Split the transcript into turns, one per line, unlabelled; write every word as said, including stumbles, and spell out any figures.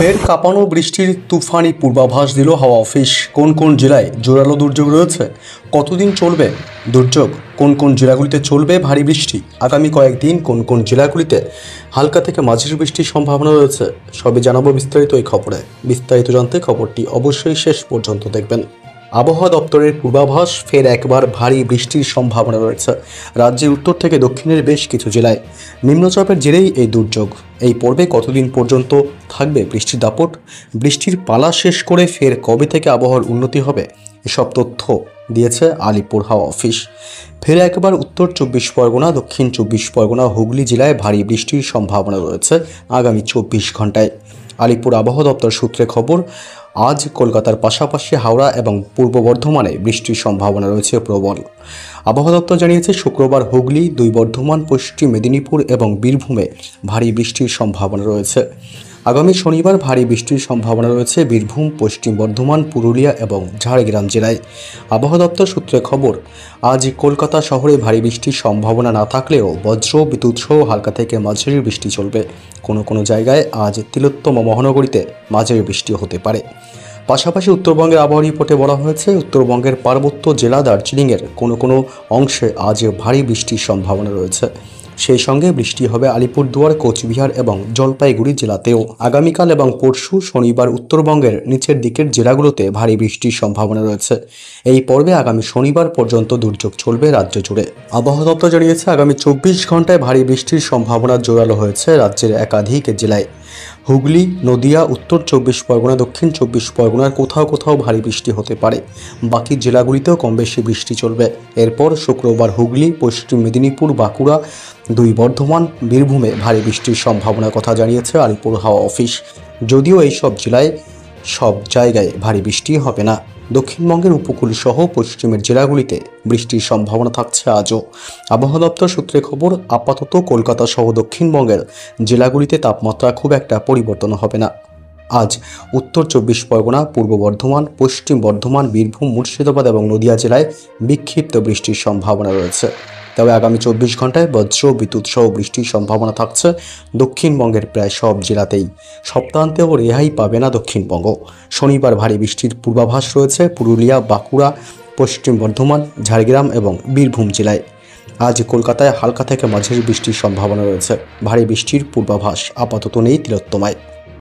ফের কাঁপানো বৃষ্টির তুফানি পূর্বাভাস দিল হাওয়া অফিস। কোন কোন জেলায় জোরালো দুর্যোগ রয়েছে, কতদিন চলবে দুর্যোগ, কোন কোন জেলাগুলিতে চলবে ভারী বৃষ্টি, আগামী কয়েকদিন কোন কোন জেলাগুলিতে হালকা থেকে মাঝারি বৃষ্টির সম্ভাবনা রয়েছে, সবই জানাবো বিস্তারিত এই খবরে। বিস্তারিত জানতে খবরটি অবশ্যই শেষ পর্যন্ত দেখবেন। আবহাওয়া দপ্তরের পূর্বাভাস, ফের একবার ভারী বৃষ্টির সম্ভাবনা রয়েছে রাজ্যের উত্তর থেকে দক্ষিণের বেশ কিছু জেলায়। নিম্নচাপের জেরেই এই দুর্যোগ। এই পর্বে কতদিন পর্যন্ত থাকবে বৃষ্টির দাপট, বৃষ্টির পালা শেষ করে ফের কবে থেকে আবহাওয়ার উন্নতি হবে, এসব তথ্য দিয়েছে আলিপুর হাওয়া অফিস। ফের একবার উত্তর চব্বিশ পরগনা, দক্ষিণ চব্বিশ পরগনা, হুগলি জেলায় ভারী বৃষ্টির সম্ভাবনা রয়েছে আগামী চব্বিশ ঘন্টায়। আলিপুর আবহাওয়া দপ্তর সূত্রে খবর, আজ কলকাতার পাশাপাশি হাওড়া এবং পূর্ব বর্ধমানে বৃষ্টির সম্ভাবনা রয়েছে প্রবল। আবহাওয়া দপ্তর জানিয়েছে, শুক্রবার হুগলি, দুই বর্ধমান, পশ্চিম মেদিনীপুর এবং বীরভূমে ভারী বৃষ্টির সম্ভাবনা রয়েছে। আগামী শনিবার ভারী বৃষ্টির সম্ভাবনা রয়েছে বীরভূম, পশ্চিম বর্ধমান, পুরুলিয়া এবং ঝাড়গ্রাম জেলায়। আবহাওয়া দপ্তর সূত্রে খবর, আজ কলকাতা শহরে ভারী বৃষ্টির সম্ভাবনা না থাকলেও বজ্র বিদ্যুৎ সহ হালকা থেকে মাঝারি বৃষ্টি চলবে। কোনো কোনো জায়গায় আজ তিলোত্তমা মহানগরীতে মাঝারি বৃষ্টি হতে পারে। পাশাপাশি উত্তরবঙ্গের আবহাওয়া রিপোর্টে বলা হয়েছে, উত্তরবঙ্গের পার্বত্য জেলা দার্জিলিংয়ের কোনো কোনো অংশে আজ ভারী বৃষ্টির সম্ভাবনা রয়েছে। সেই সঙ্গে বৃষ্টি হবে আলিপুরদুয়ার, কোচবিহার এবং জলপাইগুড়ি জেলাতেও। আগামীকাল এবং পরশু শনিবার উত্তরবঙ্গের নিচের দিকের জেলাগুলোতে ভারী বৃষ্টির সম্ভাবনা রয়েছে। এই পর্বে আগামী শনিবার পর্যন্ত দুর্যোগ চলবে রাজ্য জুড়ে। আবহাওয়া দপ্তর জানিয়েছে, আগামী চব্বিশ ঘন্টায় ভারী বৃষ্টির সম্ভাবনা জোরালো হয়েছে রাজ্যের একাধিক জেলায়। হুগলি, নদিয়া, উত্তর চব্বিশ পরগনা, দক্ষিণ চব্বিশ পরগনার কোথাও কোথাও ভারী বৃষ্টি হতে পারে। বাকি জেলাগুলিতেও কম বেশি বৃষ্টি চলবে। এরপর শুক্রবার হুগলি, পশ্চিম মেদিনীপুর, বাঁকুড়া, দুই বর্ধমান, বীরভূমে ভারী বৃষ্টির সম্ভাবনার কথা জানিয়েছে আলিপুর হাওয়া অফিস। যদিও এই সব জেলায় সব জায়গায় ভারী বৃষ্টি হবে না। দক্ষিণবঙ্গের উপকূল সহ পশ্চিমের জেলাগুলিতে বৃষ্টির সম্ভাবনা থাকছে আজও। আবহাওয়া দপ্তর সূত্রে খবর, আপাতত কলকাতা সহ দক্ষিণবঙ্গের জেলাগুলিতে তাপমাত্রা খুব একটা পরিবর্তন হবে না। আজ উত্তর চব্বিশ পরগনা, পূর্ব বর্ধমান, পশ্চিম বর্ধমান, বীরভূম, মুর্শিদাবাদ এবং নদিয়া জেলায় বিক্ষিপ্ত বৃষ্টির সম্ভাবনা রয়েছে। তবে আগামী চব্বিশ ঘন্টায় বজ্র বিদ্যুৎ সহ বৃষ্টির সম্ভাবনা থাকছে দক্ষিণবঙ্গের প্রায় সব জেলাতেই। সপ্তাহান্তেও রেহাই পাবে না দক্ষিণবঙ্গ। শনিবার ভারী বৃষ্টির পূর্বাভাস রয়েছে পুরুলিয়া, বাঁকুড়া, পশ্চিম বর্ধমান, ঝাড়গ্রাম এবং বীরভূম জেলায়। আজ কলকাতায় হালকা থেকে মাঝারি বৃষ্টির সম্ভাবনা রয়েছে। ভারী বৃষ্টির পূর্বাভাস আপাতত নেই তিলোত্তমায়।